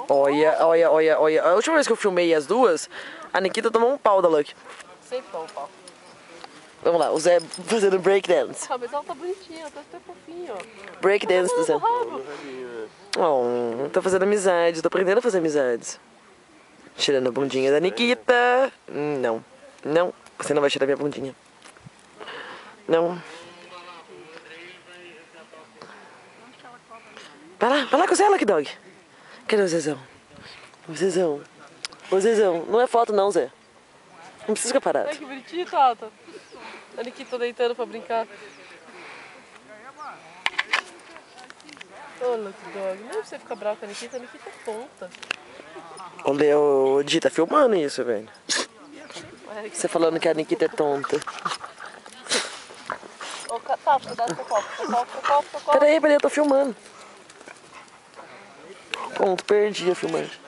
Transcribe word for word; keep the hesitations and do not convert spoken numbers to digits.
Olha, olha, olha, olha. A última vez que eu filmei as duas, a Nikita tomou um pau da Lucky. Sempre toma um pau. Vamos lá, o Zé fazendo breakdance. Ah, mas ela tá bonitinha, ela tá até fofinha, ó. Breakdance do Zé. Rabo. Oh, tô fazendo amizade, tô aprendendo a fazer amizades. Tirando a bundinha da Nikita. Não, não, você não vai tirar minha bundinha. Não. Vai lá, vai lá com o Zé, Lucky Dog. Cadê o Zezão? O Zezão. O Zezão. Não é foto não, Zé. Não precisa ficar parado. Ai, que bonitinho, Tata. A Nikita deitando pra brincar. Ô, oh, Lucky Dog, não é pra você ficar bravo com a Nikita, a Nikita é tonta. Olha, o Di tá filmando isso, velho. Você falando que a Nikita é tonta. Ô, Tata, cuidado com o copo, com o copo, com o copo, com o copo. Peraí, peraí, eu tô filmando. Pronto, perdi a filmagem.